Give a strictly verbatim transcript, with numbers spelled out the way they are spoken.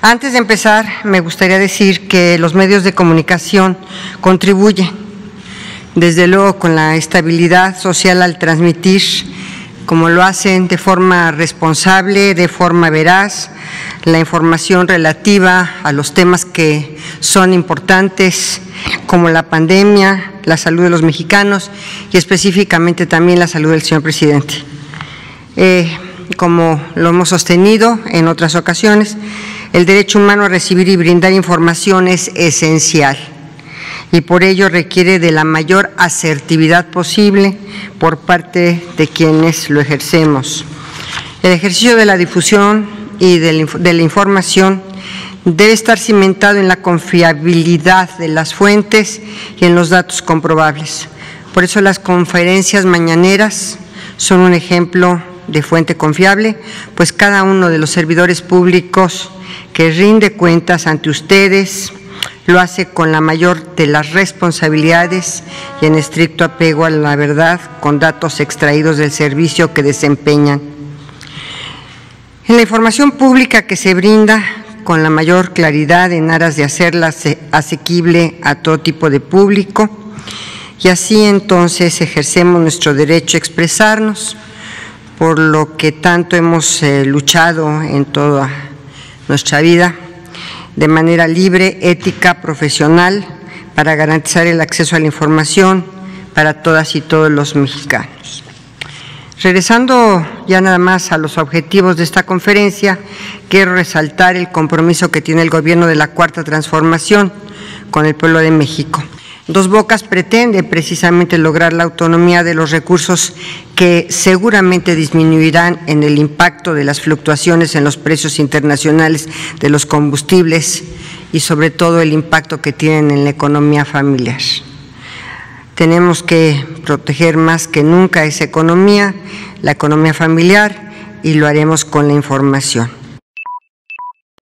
Antes de empezar, me gustaría decir que los medios de comunicación contribuyen, desde luego, con la estabilidad social al transmitir, como lo hacen de forma responsable, de forma veraz, la información relativa a los temas que son importantes, como la pandemia, la salud de los mexicanos y específicamente también la salud del señor presidente. Eh, como lo hemos sostenido en otras ocasiones, el derecho humano a recibir y brindar información es esencial y por ello requiere de la mayor asertividad posible por parte de quienes lo ejercemos. El ejercicio de la difusión y de la información debe estar cimentado en la confiabilidad de las fuentes y en los datos comprobables. Por eso las conferencias mañaneras son un ejemplo de fuente confiable, pues cada uno de los servidores públicos que rinde cuentas ante ustedes lo hace con la mayor de las responsabilidades y en estricto apego a la verdad, con datos extraídos del servicio que desempeñan. En la información pública que se brinda con la mayor claridad en aras de hacerla asequible a todo tipo de público, y así entonces ejercemos nuestro derecho a expresarnos, por lo que tanto hemos eh, luchado en toda nuestra vida, de manera libre, ética, profesional, para garantizar el acceso a la información para todas y todos los mexicanos. Regresando ya nada más a los objetivos de esta conferencia, quiero resaltar el compromiso que tiene el Gobierno de la Cuarta Transformación con el pueblo de México. Dos Bocas pretende precisamente lograr la autonomía de los recursos que seguramente disminuirán en el impacto de las fluctuaciones en los precios internacionales de los combustibles y sobre todo el impacto que tienen en la economía familiar. Tenemos que proteger más que nunca esa economía, la economía familiar, y lo haremos con la información.